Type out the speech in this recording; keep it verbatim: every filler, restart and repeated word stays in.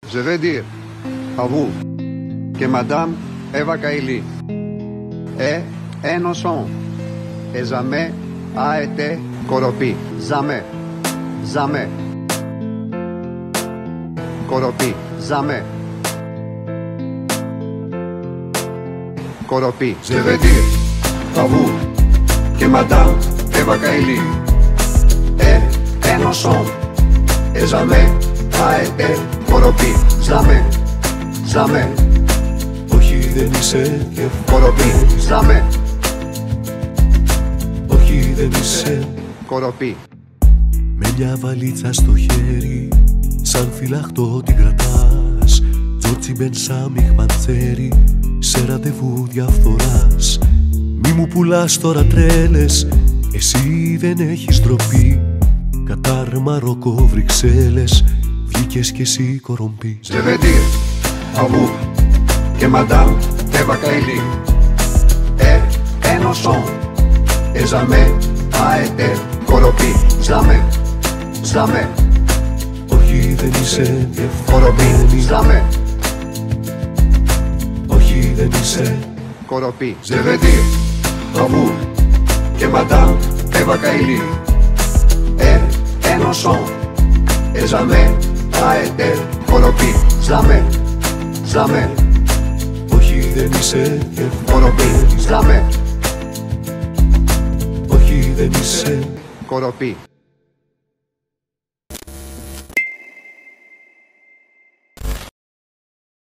Je veux dire à vous que Madame Eva Kaili est innocente et jamais a été corrompue. Jamais. Jamais. Corrompue. Jamais. Corrompue. Je veux dire à vous que Madame Eva Kaili est innocente et jamais a été corrompue. Jamais. Jamais. Όχι δεν είσαι και Corrompue. Jamais. όχι δεν είσαι. Corrompue. Με μια βαλίτσα στο χέρι, σαν φυλαχτό την κρατάς. Τζόρτσι Μπενσάμιχ Παντσέρι, σε ραντεβού διαφθοράς. Μη μου πουλάς τώρα τρέλες, εσύ δεν έχεις ντροπή. Κατάρ, Μαρόκο, Βρυξέλλες, βγήκες κι εσύ κορομπή. Je veux dire à vous que Madame Eva Kaili est innocente et jamais a été corrompue. Jamais. Jamais. Όχι δεν είσαι και Corrompue. Jamais. όχι δεν είσαι. Corrompue. Je veux dire à vous que Madame Eva Kaili est innocente et jamais a été corrompue. Jamais. Jamais. Όχι δεν είσαι και Corrompue. Jamais. όχι δεν είσαι. Corrompue.